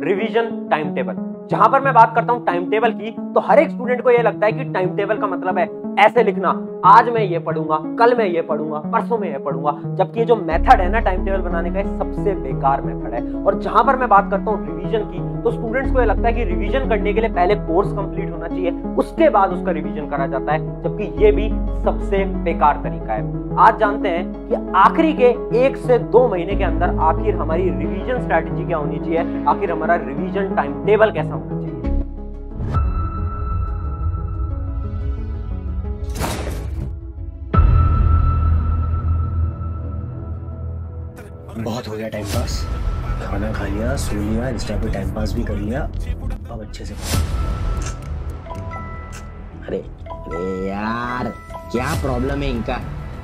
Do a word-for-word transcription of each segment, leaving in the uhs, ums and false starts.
Revision time table. जहां पर मैं बात करता हूं टाइम टेबल की, तो हर एक स्टूडेंट को यह लगता है कि टाइम टेबल का मतलब है ऐसे लिखना, आज मैं ये पढ़ूंगा, कल मैं ये पढ़ूंगा, परसों में ये पढ़ूंगा। जबकि ये जो मेथड है ना टाइम टेबल बनाने का, ये सबसे बेकार मेथड है। और जहां पर मैं बात करता हूं रिवीजन की, तो स्टूडेंट्स को ये लगता है कि रिवीजन करने के लिए पहले कोर्स कंप्लीट होना चाहिए, उसके बाद उसका रिवीजन करा जाता है, जबकि ये भी सबसे बेकार तरीका है। आज जानते हैं कि आखिरी के एक से दो महीने के अंदर आखिर हमारी रिवीजन स्ट्रैटेजी क्या होनी चाहिए, आखिर हमारा रिवीजन टाइम टेबल कैसा होना चाहिए। बहुत हो गया टाइम पास, खाना खा लिया, सो लिया, इंस्टा पे टाइम पास भी कर लिया, अब अच्छे से। अरे अरे यार, क्या प्रॉब्लम है इनका?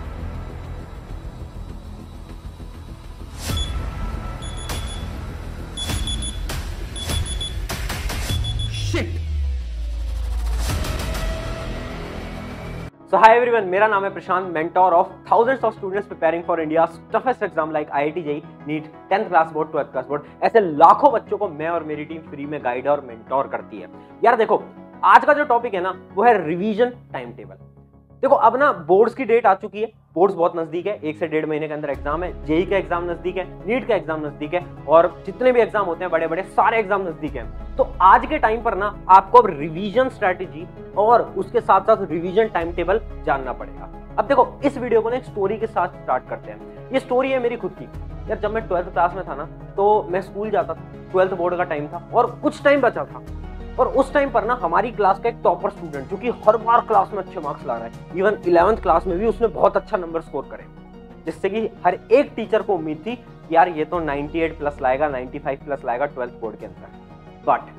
So hi everyone, मेरा नाम है Prashant, mentor of thousands of students preparing for India's toughest exam like IIT JEE, NEET, tenth class board, twelfth class board. ऐसे लाखों बच्चों को मैं और मेरी टीम फ्री में गाइड और मेंटोर करती है। यार देखो, आज का जो टॉपिक है ना वो है रिवीजन टाइम टेबल। देखो अब ना बोर्ड्स की डेट आ चुकी है, बोर्ड्स बहुत नजदीक है, एक से डेढ़ महीने के अंदर एग्जाम है, जेई का एग्जाम नजदीक है, नीट का एग्जाम नजदीक है, और जितने भी एग्जाम होते हैं बड़े बड़े सारे एग्जाम नजदीक हैं। तो आज के टाइम पर ना आपको अब रिवीजन स्ट्रैटेजी और उसके साथ साथ रिवीजन टाइम टेबल जानना पड़ेगा। अब देखो इस वीडियो को ना एक स्टोरी के साथ स्टार्ट करते हैं। ये स्टोरी है मेरी खुद की। यार जब मैं ट्वेल्थ क्लास में था ना, तो मैं स्कूल जाता था, ट्वेल्थ बोर्ड का टाइम था और कुछ टाइम बचा था, और उस टाइम पर ना हमारी क्लास का एक टॉपर स्टूडेंट जो कि हर बार क्लास में अच्छे मार्क्स ला रहा है, इवन इलेवेंथ क्लास में भी उसने बहुत अच्छा नंबर स्कोर करे, जिससे कि हर एक टीचर को उम्मीद थी कि यार ये तो अट्ठानवे प्लस लाएगा, पचानवे प्लस लाएगा ट्वेल्थ बोर्ड के अंदर। बट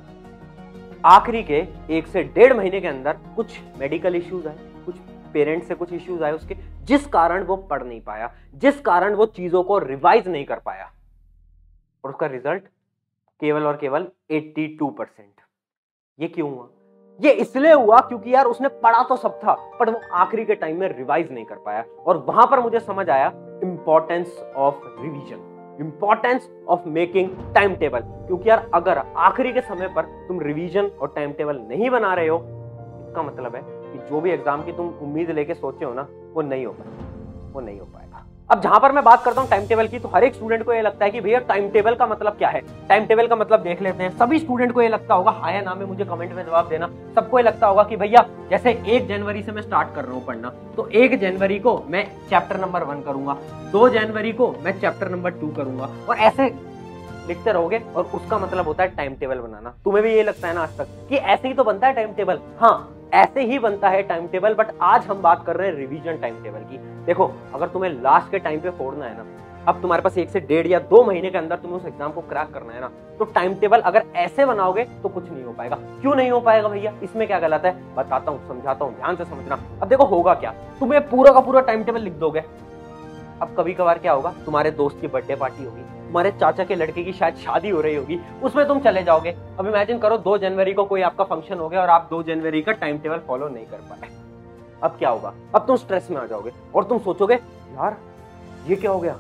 आखिरी के एक से डेढ़ महीने के अंदर कुछ मेडिकल इश्यूज आए, कुछ पेरेंट्स से कुछ इश्यूज आए उसके, जिस कारण वो पढ़ नहीं पाया, जिस कारण वो चीजों को रिवाइज नहीं कर पाया, और उसका रिजल्ट केवल और केवल बयासी परसेंट। ये क्यों हुआ? ये इसलिए हुआ क्योंकि यार उसने पढ़ा तो सब था, पर वो आखिरी के टाइम में रिवाइज नहीं कर पाया। और वहां पर मुझे समझ आया importance of revision, importance of making time table. क्योंकि यार अगर आखिरी के समय पर तुम रिवीजन और टाइम टेबल नहीं बना रहे हो, इसका मतलब है कि जो भी एग्जाम की तुम उम्मीद लेके सोचे हो ना, वो नहीं हो पाएगा, वो नहीं हो पाएगा। अब जहां पर मैं बात करता हूं टाइम टेबल की, तो हर एक स्टूडेंट को ये लगता है कि भैया टाइम टेबल का मतलब क्या है। टाइम टेबल का मतलब देख लेते हैं। सभी स्टूडेंट को ये लगता होगा, हाँ या ना में मुझे कमेंट में जवाब देना। सबको ये लगता होगा कि भैया जैसे एक जनवरी से मैं स्टार्ट कर रहा हूं पढ़ना, तो एक जनवरी को मैं चैप्टर नंबर वन करूंगा, दो जनवरी को मैं चैप्टर नंबर टू करूंगा, और ऐसे लिखते रहोगे। और उसका मतलब होता है टाइम टेबल बनाना। तुम्हें भी ये लगता है ना आज तक कि ऐसे ही तो बनता है टाइम टेबल? हाँ, ऐसे ही बनता है टाइम टेबल, बट आज हम बात कर रहे हैं रिवीजन टाइम टेबल की। देखो अगर तुम्हें लास्ट के टाइम पे फोड़ना है ना, अब तुम्हारे पास एक से डेढ़ या दो महीने के अंदर तुम्हें उस एग्जाम को क्रैक करना है ना, तो टाइम टेबल अगर ऐसे बनाओगे तो कुछ नहीं हो पाएगा। क्यों नहीं हो पाएगा भैया? इसमें क्या गलत है? बताता हूँ, समझाता हूँ, ध्यान से समझना। अब देखो होगा क्या, तुम्हें पूरा का पूरा टाइम टेबल लिख दोगे। अब कभी कभार क्या होगा, तुम्हारे दोस्त की बर्थडे पार्टी होगी, तुम्हारे चाचा के लड़के की शायद शादी हो रही होगी, उसमें तुम चले जाओगे। अब इमेजिन करो दो जनवरी को कोई आपका फंक्शन हो गया और आप दो जनवरी का टाइम टेबल फॉलो नहीं कर पाए। अब क्या होगा? अब तुम स्ट्रेस में आ जाओगे और तुम सोचोगे यार ये क्या हो गया,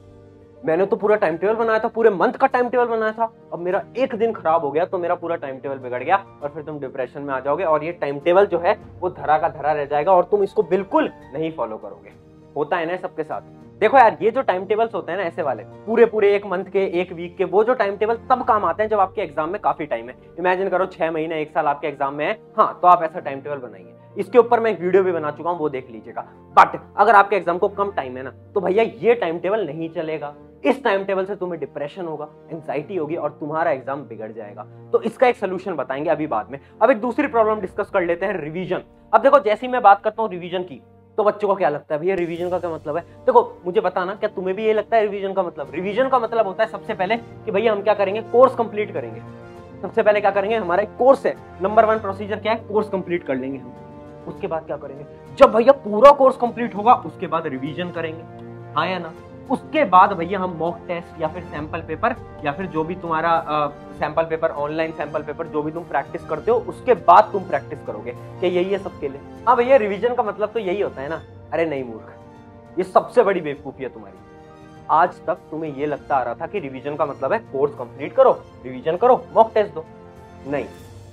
मैंने तो पूरा टाइम टेबल बनाया था, पूरे मंथ का टाइम टेबल बनाया था, अब मेरा एक दिन खराब हो गया तो मेरा पूरा टाइम टेबल बिगड़ गया। और फिर तुम डिप्रेशन में आ जाओगे और ये टाइम टेबल जो है वो धरा का धरा रह जाएगा और तुम इसको बिल्कुल नहीं फॉलो करोगे। होता है ना सबके साथ। देखो यार ये जो टाइम टेबल्स होते हैं ना ऐसे वाले, पूरे पूरे एक मंथ के, एक वीक के, वो जो टाइम टेबल तब काम आते हैं जब आपके एग्जाम में काफी टाइम है। इमेजिन करो छह महीने, एक साल आपके एग्जाम में है, हाँ, तो आप ऐसा टाइम टेबल बनाइए। इसके ऊपर मैं एक वीडियो भी बना चुका हूँ, वो देख लीजिएगा। बट अगर आपके एग्जाम को कम टाइम है ना, तो भैया ये टाइम टेबल नहीं चलेगा। इस टाइम टेबल से तुम्हें डिप्रेशन होगा, एंजाइटी होगी और तुम्हारा एग्जाम बिगड़ जाएगा। तो इसका एक सोल्यूशन बताएंगे अभी बाद में। अब एक दूसरी प्रॉब्लम डिस्कस कर लेते हैं, रिवीजन। अब देखो जैसे ही मैं बात करता हूँ रिवीजन की, तो बच्चों को क्या लगता है भैया रिवीजन का क्या मतलब है? देखो मुझे बताना, क्या तुम्हें भी ये लगता है रिवीजन का मतलब? रिवीजन का मतलब होता है सबसे पहले कि भैया हम क्या करेंगे, कोर्स कंप्लीट करेंगे। सबसे पहले क्या करेंगे, हमारा एक कोर्स है, नंबर वन प्रोसीजर क्या है, कोर्स कंप्लीट कर लेंगे हम। उसके बाद क्या करेंगे, जब भैया पूरा कोर्स कंप्लीट होगा उसके बाद रिवीजन करेंगे, हाँ या ना? उसके बाद भैया हम मॉक टेस्ट या फिर सैंपल पेपर या फिर जो भी तुम्हारा sample paper, online sample paper, जो भी तुम प्रैक्टिस करते हो, उसके बाद तुम प्रैक्टिस करोगे। क्या यही है सबके लिए? हाँ भैया रिवीजन का मतलब तो यही होता है ना? अरे नहीं मूर्ख, ये सबसे बड़ी बेवकूफी है तुम्हारी। आज तक तुम्हें ये लगता आ रहा था कि रिवीजन का मतलब है कोर्स कंप्लीट करो, रिवीजन करो, मॉक टेस्ट दो। नहीं,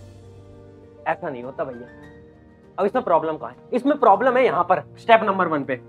ऐसा नहीं होता भैया। अब इसमें प्रॉब्लम कहां है? इसमें प्रॉब्लम है यहां पर, स्टेप नंबर वन पे।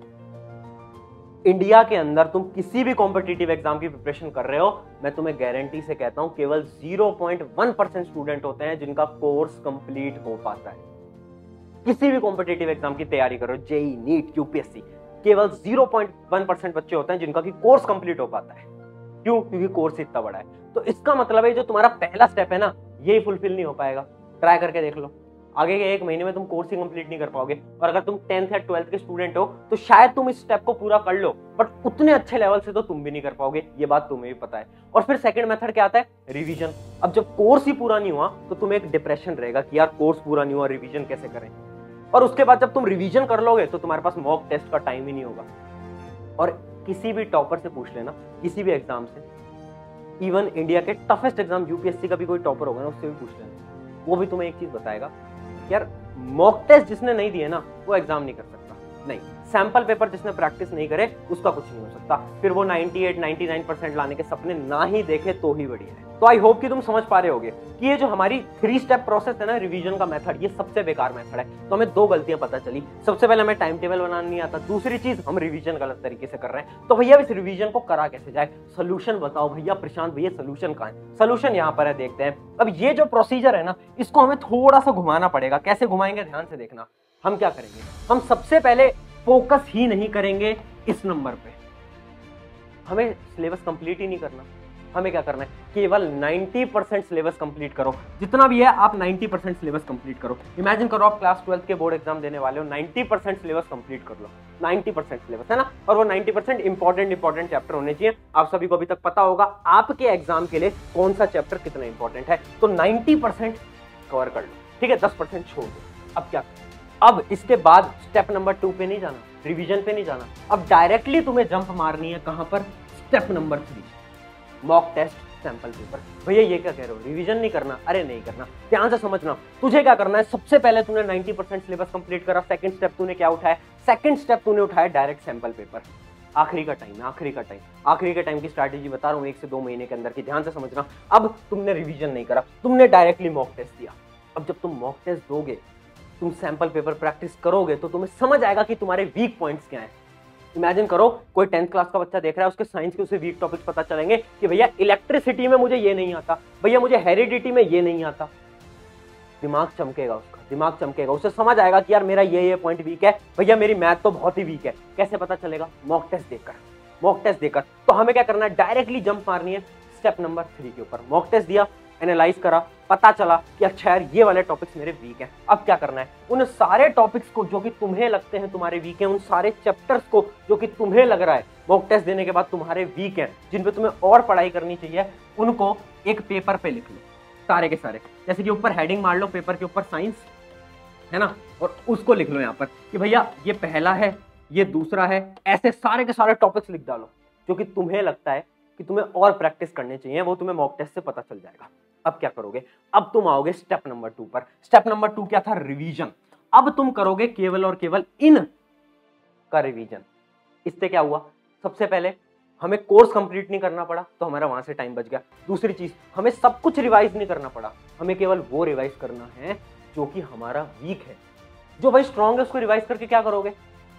इंडिया के अंदर तुम किसी भी कॉम्पिटिटिव एग्जाम की प्रिपरेशन कर रहे हो, मैं तुम्हें गारंटी से कहता हूं केवल zero point one percent student होते हैं जिनका कोर्स कंप्लीट हो पाता है। किसी भी कॉम्पिटिटिव एग्जाम की तैयारी करो, जेई, नीट, यूपीएससी, केवल ज़ीरो पॉइंट वन परसेंट बच्चे होते हैं जिनका की कोर्स कंप्लीट हो पाता है। क्यों? क्योंकि कोर्स इतना बड़ा है। तो इसका मतलब है जो तुम्हारा पहला स्टेप है ना, ये फुलफिल नहीं हो पाएगा। ट्राई करके देख लो, आगे के एक महीने में तुम कोर्स ही कंप्लीट नहीं कर पाओगे। और अगर तुम टेंथ या ट्वेल्थ के स्टूडेंट हो तो शायद तुम इस स्टेप को पूरा कर लो, बट उतने अच्छे लेवल से तो तुम भी नहीं कर पाओगे, ये बात तुम्हें भी पता है। और फिर सेकंड मेथड क्या आता है? रिवीजन। अब जब कोर्स ही पूरा नहीं हुआ तो तुम्हें एक डिप्रेशन रहेगा कि यार कोर्स पूरा नहीं हुआ, रिवीजन कैसे करें। और उसके बाद जब तुम रिवीजन कर लोगे तो तुम्हारे पास मॉक टेस्ट का टाइम ही नहीं होगा। और किसी भी टॉपर से पूछ लेना, किसी भी एग्जाम से, इवन इंडिया के टफेस्ट एग्जाम यूपीएससी का भी कोई टॉपर होगा ना, उससे भी पूछ लेना, वो भी तुम्हें एक चीज बताएगा, यार मॉक टेस्ट जिसने नहीं दिए ना वो एग्जाम नहीं कर सकता। नहीं, सैंपल पेपर जिसने प्रैक्टिस नहीं करे उसका कुछ नहीं हो सकता। फिर वो अट्ठानवे निन्यानवे परसेंट लाने के सपने ना ही देखे तो ही बढ़िया है। तो आई होप कि तुम समझ पा रहे होगे कि ये जो हमारी थ्री स्टेप प्रोसेस है ना, रिवीजन का मेथड, ये सबसे बेकार मेथड है। तो हमें दो गलतियां पता चली। सबसे पहले हमें टाइम टेबल बनाना नहीं आता, दूसरी चीज हम रिवीजन गलत तरीके से कर रहे हैं। तो भैया इस रिवीजन को करा कैसे जाए? सोल्यूशन बताओ भैया प्रशांत भैया, सोल्यूशन कहां है? सोल्यूशन यहाँ पर है, देखते हैं। अब ये जो प्रोसीजर है ना, इसको हमें थोड़ा सा घुमाना पड़ेगा। कैसे घुमाएंगे ध्यान से देखना। हम क्या करेंगे, हम सबसे पहले फोकस ही नहीं करेंगे इस नंबर पे। हमें सिलेबस कंप्लीट ही नहीं करना। हमें क्या करना है, केवल नब्बे परसेंट सिलेबस कंप्लीट करो। जितना भी है आप नब्बे परसेंट सिलेबस कंप्लीट करो। इमेजिन करो आप क्लास ट्वेल्थ के बोर्ड एग्जाम देने वाले हो, नब्बे परसेंट सिलेबस कंप्लीट कर लो। नब्बे परसेंट सिलेबस है ना, और वो नब्बे परसेंट इंपॉर्टेंट इंपॉर्टेंट चैप्टर होने चाहिए। आप सभी को अभी तक पता होगा आपके एग्जाम के लिए कौन सा चैप्टर कितना इंपॉर्टेंट है। तो नब्बे परसेंट कवर कर लो, ठीक है, दस परसेंट छोड़ दो। अब क्या, अब इसके बाद स्टेप नंबर टू पे नहीं जाना, रिवीजन पे नहीं जाना। अब डायरेक्टली तुम्हें जंप मारनी है कहां पर? Step number three, mock test sample paper. भैया ये क्या कह रहे हो, रिवीजन नहीं करना? अरे नहीं करना, ध्यान से समझना। तुझे क्या करना है, सबसे पहले तूने नब्बे परसेंट सिलेबस कंप्लीट करा। सेकंड स्टेप तूने क्या उठाया? सेकंड स्टेप तूने उठाया डायरेक्ट सैंपल पेपर। आखिरी का टाइम है, आखिरी का टाइम, आखिरी के टाइम की स्ट्रैटेजी बता रहा हूँ, एक से दो महीने के अंदर की। ध्यान से समझना। अब तुमने रिवीजन नहीं करा, तुमने डायरेक्टली मॉक टेस्ट दिया। अब जब तुम मॉक टेस्ट दोगे, तुम सैंपल पेपर प्रैक्टिस करोगे, तो तुम्हें समझ आएगा कि तुम्हारे वीक पॉइंट्स क्या हैं। इमेजिन करो कोई टेंथ क्लास का बच्चा देख रहा है, उसके साइंस के उसे वीक टॉपिक्स पता चलेंगे कि भैया इलेक्ट्रिसिटी में मुझे ये नहीं आता, भैया मुझे हेरिडिटी में ये नहीं आता। दिमाग चमकेगा उसका, दिमाग चमकेगा, उसे समझ आएगा कि यार मेरा ये ये पॉइंट वीक है, भैया मेरी मैथ तो बहुत ही वीक है। कैसे पता चलेगा? मॉक टेस्ट देकर, मॉक टेस्ट देकर। तो हमें क्या करना है, डायरेक्टली जंप मारनी है स्टेप नंबर थ्री के ऊपर। मॉक टेस्ट दिया, एनालाइज करा, पता चला कि अच्छा यार ये वाले टॉपिक्स मेरे वीक हैं। अब क्या करना है, उन सारे टॉपिक्स को जो कि तुम्हें लगते हैं तुम्हारे वीक हैं, उन सारे चैप्टर्स को जो कि तुम्हें लग रहा है मॉक टेस्ट देने के बाद तुम्हारे वीक हैं, जिन पे तुम्हें और पढ़ाई करनी चाहिए, उनको एक पेपर पे लिख लो, सारे के सारे। जैसे कि ऊपर हेडिंग मार लो पेपर के ऊपर, साइंस है ना, और उसको लिख लो यहाँ पर कि भैया ये पहला है, ये दूसरा है। ऐसे सारे के सारे टॉपिक्स लिख डालो जो कि तुम्हें लगता है कि तुम्हें और प्रैक्टिस करने चाहिए, वो तुम्हें मॉक टेस्ट से पता चल जाएगा। अब क्या करोगे, अब तुम आओगे स्टेप नंबर टू पर। स्टेप नंबर टू क्या था? रिवीजन। अब तुम करोगे केवल और केवल इन का रिवीजन। इससे क्या हुआ, सबसे पहले हमें कोर्स कंप्लीट नहीं करना पड़ा, तो हमारा वहां से टाइम बच गया। दूसरी चीज, हमें सब कुछ रिवाइज नहीं करना पड़ा, हमें केवल वो रिवाइज करना है जो कि हमारा वीक है। जो भाई स्ट्रॉन्ग है उसको रिवाइज करके क्या करोगे?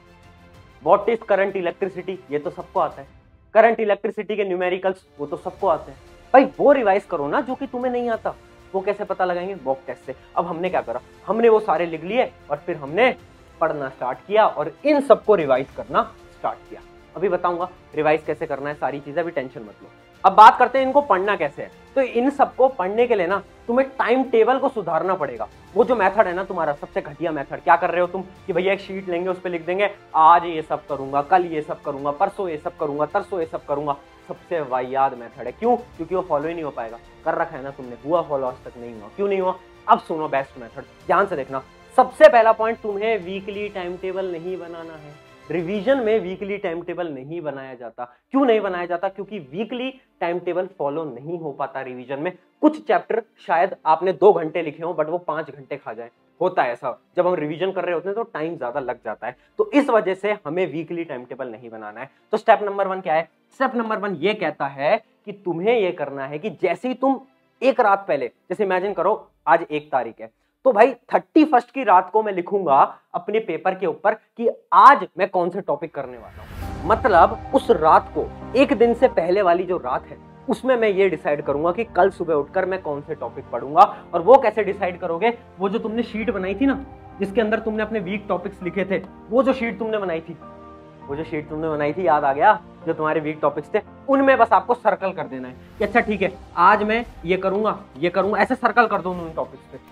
व्हाट इज करंट इलेक्ट्रिसिटी, ये तो सबको आता है। करंट इलेक्ट्रिसिटी के न्यूमेरिकल्स, वो तो सबको आते हैं। भाई वो रिवाइज करो ना जो कि तुम्हें नहीं आता। वो कैसे पता लगाएंगे? मॉक टेस्ट से। अब हमने क्या करा, हमने वो सारे लिख लिए और फिर हमने पढ़ना स्टार्ट किया और इन सबको रिवाइज करना स्टार्ट किया। अभी बताऊंगा रिवाइज कैसे करना है, सारी चीजें, अभी टेंशन मत लो। अब बात करते हैं इनको पढ़ना कैसे है। तो इन सबको पढ़ने के लिए ना तुम्हें टाइम टेबल को सुधारना पड़ेगा। वो जो मेथड है ना तुम्हारा, सबसे घटिया मेथड, क्या कर रहे हो तुम कि भैया एक शीट लेंगे, उस पर लिख देंगे आज ये सब करूंगा, कल ये सब करूंगा, परसों ये सब करूंगा, तरसों ये सब करूंगा। सबसे वाहियात मेथड है। क्यों? क्योंकि वो फॉलो ही नहीं हो पाएगा। कर रखा है ना तुमने, हुआ फॉलो, आज तक नहीं हुआ। क्यों नहीं हुआ? अब सुनो बेस्ट मेथड, ध्यान से देखना। सबसे पहला पॉइंट, तुम्हें वीकली टाइम टेबल नहीं बनाना है। रिवीजन में वीकली टाइम टेबल नहीं बनाया जाता। क्यों नहीं बनाया जाता? क्योंकि वीकली टाइम टेबल फॉलो नहीं हो पाता रिवीजन में। कुछ चैप्टर शायद आपने दो घंटे लिखे हो बट वो पांच घंटे खा जाए, होता है ऐसा, जब हम रिवीजन कर रहे होते हैं तो टाइम ज्यादा लग जाता है, तो इस वजह से हमें वीकली टाइम टेबल नहीं बनाना है। तो स्टेप नंबर वन क्या है? स्टेप नंबर वन ये कहता है कि तुम्हें ये करना है कि जैसे ही तुम एक रात पहले, जैसे इमेजिन करो आज एक तारीख है, तो भाई थर्टी फर्स्ट की रात को मैं लिखूंगा अपने पेपर के ऊपर कि आज मैं कौन से टॉपिक करने वाला हूं। मतलब उस रात को, एक दिन से पहले वाली जो रात है, उसमें मैं ये डिसाइड करूंगा कि कल सुबह उठकर मैं कौन से टॉपिक पढ़ूंगा। और वो कैसे डिसाइड करोगे? वो जो तुमने शीट बनाई थी ना, जिसके अंदर तुमने अपने वीक टॉपिक्स लिखे थे, वो जो शीट तुमने बनाई थी, वो जो शीट तुमने बनाई थी, याद आ गया, जो तुम्हारे वीक टॉपिक्स थे, उनमें बस आपको सर्कल कर देना है कि अच्छा ठीक है, आज मैं ये करूंगा, ये करूंगा, ऐसे सर्कल कर दो उन टॉपिक्स पे,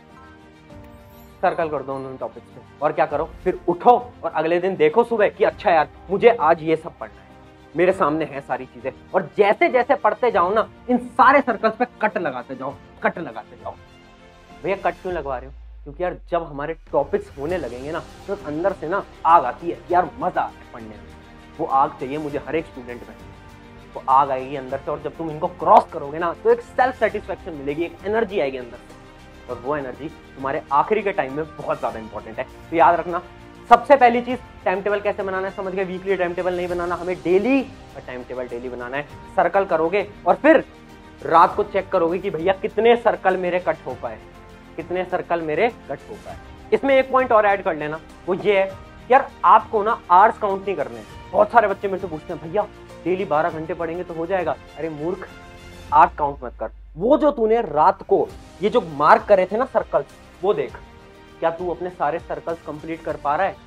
सर्कल कर दो उन टॉपिक्स पे। और क्या करो, फिर उठो और अगले दिन देखो सुबह कि अच्छा यार मुझे आज ये सब पढ़ना है, मेरे सामने है सारी चीजें। और जैसे जैसे पढ़ते जाओ ना, इन सारे सर्कल्स पे कट लगाते जाओ, कट लगाते जाओ। भैया कट क्यों लगवा रहे हो? क्योंकि यार जब हमारे टॉपिक्स होने लगेंगे ना, तो अंदर से ना आग आती है, यार मजा आता है पढ़ने में। वो आग चाहिए मुझे हर एक स्टूडेंट में, वो आग आएगी अंदर से, और जब तुम इनको क्रॉस करोगे ना, तो एक सेल्फ सेटिस्फेक्शन मिलेगी, एक एनर्जी आएगी अंदर से, और वो एनर्जी तुम्हारे आखिरी के टाइम में बहुत ज्यादा इंपॉर्टेंट है। तो याद रखना, सबसे पहली चीज टाइम टेबल कैसे बनाना है, समझ गए? वीकली टाइम टेबल नहीं बनाना, हमें डेली टाइम टेबल डेली बनाना है। सर्कल करोगे और फिर रात को चेक करोगे कि भैया कितने सर्कल मेरे कट हो पाए, कितने सर्कल मेरे कट हो पाए। इसमें एक पॉइंट और ऐड कर लेना, वो ये है यार, आपको ना आवर्स काउंट नहीं करने। बहुत सारे बच्चे मेरे से पूछते हैं भैया डेली बारह घंटे पढ़ेंगे तो हो जाएगा। अरे मूर्ख, आवर्स काउंट मत कर। वो जो तूने रात को ये जो मार्क करे थे ना सर्कल, वो देख, क्या तू अपने सारे सर्कल्स कंप्लीट कर पा रहा है?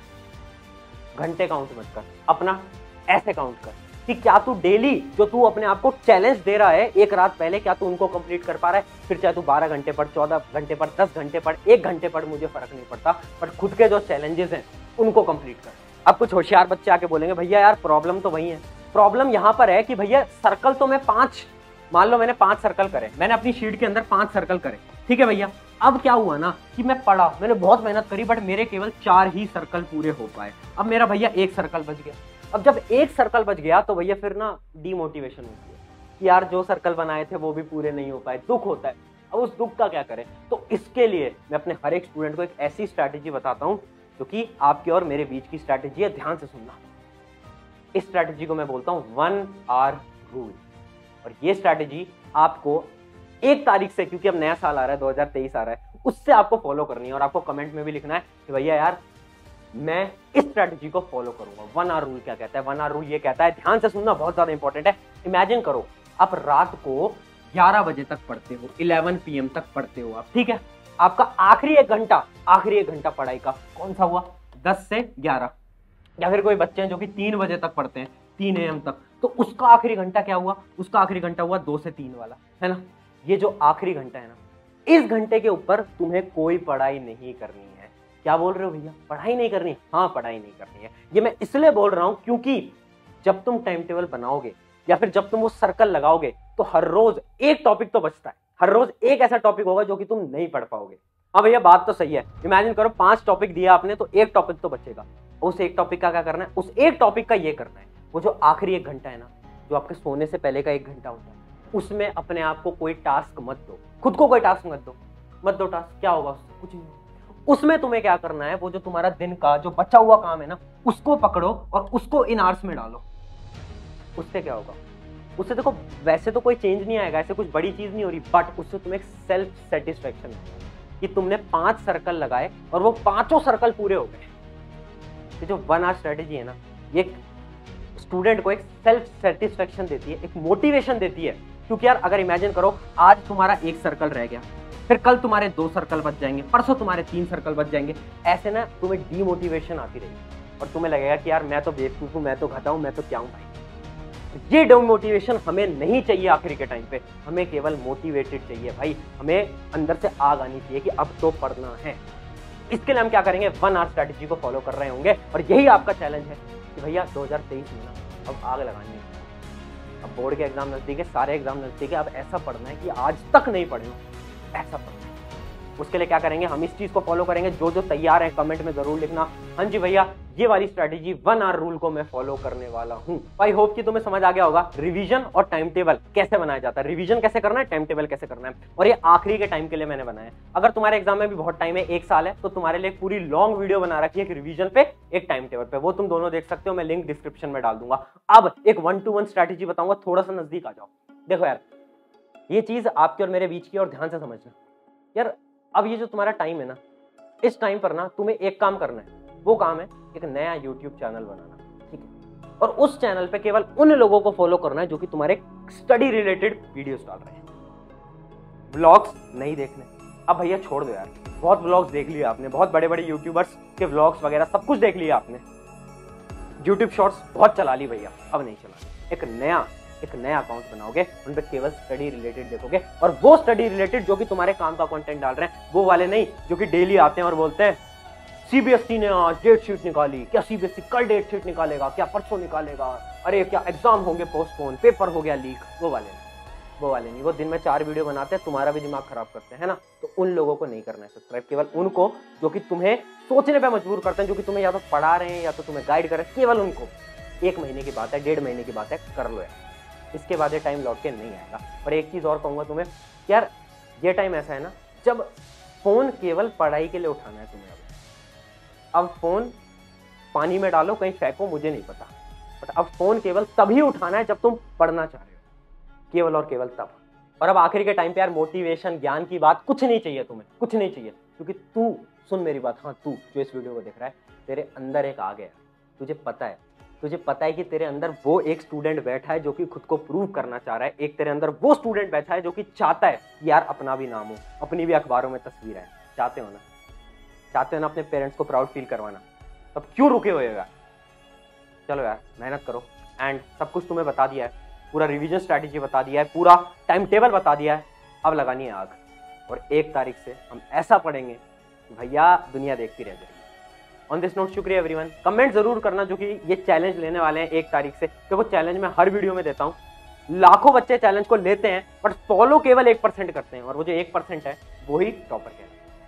घंटे काउंट मत कर, अपना ऐसे काउंट कर कि क्या तू डेली जो तू अपने आप को चैलेंज दे रहा है एक रात पहले, क्या तू उनको कंप्लीट कर पा रहा है? फिर चाहे तू बारह घंटे पढ़, चौदह घंटे पढ़, दस घंटे पढ़, एक घंटे पढ़, मुझे फर्क नहीं पड़ता, बट खुद के जो चैलेंजेस हैं उनको कंप्लीट कर। अब कुछ होशियार बच्चे आके बोलेंगे भैया यार प्रॉब्लम तो वही है। प्रॉब्लम यहाँ पर है कि भैया सर्कल तो मैं पांच, मान लो मैंने पांच सर्कल करे, मैंने अपनी शीट के अंदर पांच सर्कल करे, ठीक है भैया। अब क्या हुआ ना कि मैं पढ़ा, मैंने बहुत मेहनत करी, बट मेरे केवल चार ही सर्कल पूरे हो पाए। अब मेरा भैया एक सर्कल बच गया। अब जब एक सर्कल बच गया तो भैया फिर ना डीमोटिवेशन होती है कि यार जो सर्कल बनाए थे वो भी पूरे नहीं हो पाए, दुख होता है। अब उस दुख का क्या करें? तो इसके लिए मैं अपने हर एक स्टूडेंट को एक ऐसी स्ट्रैटेजी बताता हूँ जो कि आपके और मेरे बीच की स्ट्रैटेजी है। ध्यान से सुनना, इस स्ट्रैटेजी को मैं बोलता हूँ वन आवर रूल। और ये स्ट्रैटेजी आपको एक तारीख से, क्योंकि अब नया साल आ रहा है, दो हज़ार तेईस आ रहा है, उससे आपको फॉलो करनी है। और आपको कमेंट में भी लिखना है कि भैया यार मैं इस स्ट्रैटेजी को फॉलो करूंगा। वन आवर रूल क्या कहता है? वन आवर रूल ये कहता है, ध्यान से सुनना, बहुत ज्यादा इंपॉर्टेंट है। इमेजिन करो आप रात को ग्यारह बजे तक पढ़ते हो, ग्यारह पी एम तक पढ़ते हो आप, ठीक है। आपका आखिरी एक घंटा, आखिरी एक घंटा पढ़ाई का कौन सा हुआ? दस से ग्यारह। या फिर कोई बच्चे हैं जो कि तीन बजे तक पढ़ते हैं, तीन ए एम तक, तो उसका आखिरी घंटा क्या हुआ? उसका आखिरी घंटा हुआ दो से तीन वाला, है ना। ये जो आखिरी घंटा है ना, इस घंटे के ऊपर तुम्हें कोई पढ़ाई नहीं करनी है। क्या बोल रहे हो भैया, पढ़ाई नहीं करनी? हाँ, पढ़ाई नहीं करनी है। ये मैं इसलिए बोल रहा हूं क्योंकि जब तुम टाइम टेबल बनाओगे या फिर जब तुम वो सर्कल लगाओगे, तो हर रोज एक टॉपिक तो बचता है, हर रोज एक ऐसा टॉपिक होगा जो कि तुम नहीं पढ़ पाओगे। हाँ भैया बात तो सही है। इमेजिन करो पांच टॉपिक दिया आपने, तो एक टॉपिक तो बचेगा। उस एक टॉपिक का क्या करना है? उस एक टॉपिक का ये करना है, वो जो आखिरी एक घंटा है ना, जो आपके सोने से पहले का एक घंटा होता है, उसमें अपने आप को कोई टास्क मत दो, खुद को कोई टास्क मत दो, मत दो टास्क। क्या होगा उससे? कुछ नहीं। उसमें तुम्हें क्या करना है, वो जो तुम्हारा दिन का जो बचा हुआ काम है ना, उसको पकड़ो और उसको इन आवर्स में डालो। उससे क्या होगा? उससे देखो वैसे तो कोई चेंज नहीं आएगा, ऐसे कुछ बड़ी चीज नहीं हो रही, बट उससे तुम्हें एक सेल्फ सेटिस्फेक्शन है कि तुमने पांच सर्कल लगाए और वो पांचों सर्कल पूरे हो गए। ये जो वन आवर स्ट्रेटेजी है ना, ये स्टूडेंट को एक सेल्फ सेटिस्फेक्शन देती है, एक मोटिवेशन देती है। क्योंकि यार अगर इमेजिन करो आज तुम्हारा एक सर्कल रह गया, फिर कल तुम्हारे दो सर्कल बच जाएंगे, परसों तुम्हारे तीन सर्कल बच जाएंगे, ऐसे ना तुम्हें डीमोटिवेशन आती रहेगी और तुम्हें लगेगा कि यार मैं तो बेवकूफ हूं, मैं तो घटा हूं, मैं तो क्या हूं भाई। ये डीमोटिवेशन हमें नहीं चाहिए। आखिरी के टाइम पे हमें केवल मोटिवेटेड चाहिए भाई, हमें अंदर से आग आनी चाहिए कि अब तो पढ़ना है। इसके लिए हम क्या करेंगे? वन आवर स्ट्रैटेजी को फॉलो कर रहे होंगे और यही आपका चैलेंज है कि भैया दो हज़ार तेईस में ना अब आग लगानी है। अब बोर्ड के एग्जाम नजदीक है, सारे एग्जाम नजदीक है, अब ऐसा पढ़ना है कि आज तक नहीं पढ़े हो, ऐसा पढ़ना है। उसके लिए क्या करेंगे? हम इस चीज को फॉलो करेंगे। जो जो तैयार है कमेंट में जरूर लिखना, हाँ जी भैया ये वाली स्ट्रैटेजी वन आवर रूल को मैं फॉलो करने वाला हूं। आई होप कि तुम्हें समझ आ गया होगा रिवीजन और टाइम टेबल कैसे बनाया जाता है, रिवीजन कैसे करना है, टाइम टेबल कैसे करना है, और ये आखिरी के टाइम के लिए मैंने बनाया है। अगर तुम्हारे एग्जाम में भी बहुत टाइम है, एक साल है, तो तुम्हारे लिए एक पूरी लॉन्ग वीडियो बना रखी है, एक रिवीजन पे एक टाइम टेबल पे, वो तुम दोनों देख सकते हो, मैं लिंक डिस्क्रिप्शन में डाल दूंगा। अब एक वन टू वन स्ट्रैटेजी बताऊंगा, थोड़ा सा नजदीक आ जाओ। देखो यार, ये चीज आपके और मेरे बीच की, और ध्यान से समझना यार। अब ये जो तुम्हारा टाइम है ना, इस टाइम पर ना तुम्हें एक काम करना है, वो काम है एक नया यूट्यूब चैनल बनाना, ठीक है? और उस चैनल पे केवल उन लोगों को फॉलो करना है जो कि तुम्हारे स्टडी रिलेटेड वीडियोस डाल रहे हैं। व्लॉग्स नहीं देखने, अब भैया छोड़ दो यार, बहुत व्लॉग्स देख लिए आपने, बहुत बड़े बड़े यूट्यूबर्स के व्लॉग्स वगैरह सब कुछ देख लिया आपने, यूट्यूब शॉर्ट्स बहुत चला ली भैया, अब नहीं चला। एक नया एक नया अकाउंट बनाओगे, उन पे केवल स्टडी रिलेटेड देखोगे, और वो स्टडी रिलेटेड जो कि तुम्हारे काम का कंटेंट डाल रहे हैं, वो वाले नहीं जो कि डेली आते हैं और बोलते हैं सीबीएसई ने आज डेट शीट निकाली, क्या सीबीएसई कल डेट शीट निकालेगा, क्या परसों निकालेगा, अरे क्या एग्जाम होंगे पोस्टपोन, पेपर हो गया लीक, वो वाले नहीं, वो वाले नहीं। वो दिन में चार वीडियो बनाते हैं, तुम्हारा भी दिमाग खराब करते हैं ना, तो उन लोगों को नहीं करना है सब्सक्राइब, केवल उनको जो कि तुम्हें सोचने पे मजबूर करते हैं, जो कि तुम्हें या तो पढ़ा रहे हैं या तो तुम्हें गाइड कर रहे हैं, केवल उनको। एक महीने की बात है, डेढ़ महीने की बात है, कर लो यार, इसके बाद ये टाइम लौट के नहीं आएगा। और एक चीज और कहूंगा तुम्हें यार, ये टाइम ऐसा है ना जब फोन केवल पढ़ाई के लिए उठाना है तुम्हें। अब अब फोन पानी में डालो, कहीं फेंको, मुझे नहीं पता, बट अब फोन केवल तभी उठाना है जब तुम पढ़ना चाह रहे हो, केवल और केवल तब। और अब आखिर के टाइम पे यार, मोटिवेशन ज्ञान की बात कुछ नहीं चाहिए तुम्हें, कुछ नहीं चाहिए, क्योंकि तू सुन मेरी बात, हाँ तू जो इस वीडियो को देख रहा है, तेरे अंदर एक आ गया, तुझे पता है, तुझे पता है कि तेरे अंदर वो एक स्टूडेंट बैठा है जो कि खुद को प्रूव करना चाह रहा है, एक तेरे अंदर वो स्टूडेंट बैठा है जो कि चाहता है कि यार अपना भी नाम हो, अपनी भी अखबारों में तस्वीर है। चाहते हो ना, चाहते हो ना अपने पेरेंट्स को प्राउड फील करवाना, तब क्यों रुके हुए हो यार? चलो यार मेहनत करो। एंड सब कुछ तुम्हें बता दिया है, पूरा रिवीजन स्ट्रैटेजी बता दिया है, पूरा टाइम टेबल बता दिया है, अब लगानी है आग, और एक तारीख से हम ऐसा पढ़ेंगे भैया दुनिया देखती रह जाएगी। ऑन दिस नोट, शुक्रिया एवरीवन। कमेंट जरूर करना जो कि ये चैलेंज लेने वाले हैं एक तारीख से, क्योंकि चैलेंज मैं हर वीडियो में देता हूँ। लाखों बच्चे चैलेंज को लेते हैं बट फॉलो केवल एक परसेंट करते हैं, और वो जो एक परसेंट है वो ही टॉपर कहलाता है।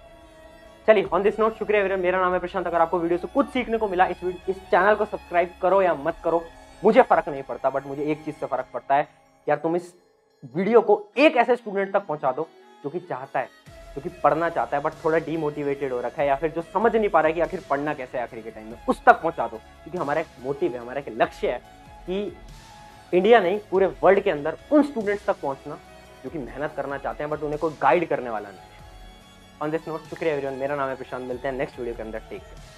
चलिए, ऑन दिस नोट, शुक्रिया एवरीवन। मेरा नाम है प्रशांत। अगर आपको वीडियो से कुछ सीखने को मिला, इस इस चैनल को सब्सक्राइब करो या मत करो, मुझे फर्क नहीं पड़ता, बट मुझे एक चीज से फर्क पड़ता है यार, तुम इस वीडियो को एक ऐसे स्टूडेंट तक पहुंचा दो जो कि चाहता है, जो कि पढ़ना चाहता है बट थोड़ा डीमोटिवेटेड हो रखा है, या फिर जो समझ नहीं पा रहा है कि आखिर पढ़ना कैसे है आखिरी के टाइम में, उस तक पहुंचा दो। क्योंकि हमारा एक मोटिव है, हमारा एक लक्ष्य है कि इंडिया नहीं पूरे वर्ल्ड के अंदर उन स्टूडेंट्स तक पहुंचना जो कि मेहनत करना चाहते हैं बट उन्हें कोई गाइड करने वाला नहीं है। ऑन दिस नोट, शुक्रिया एवरीवन। मेरा नाम है प्रशांत। मिलते हैं नेक्स्ट वीडियो के अंदर। Take care.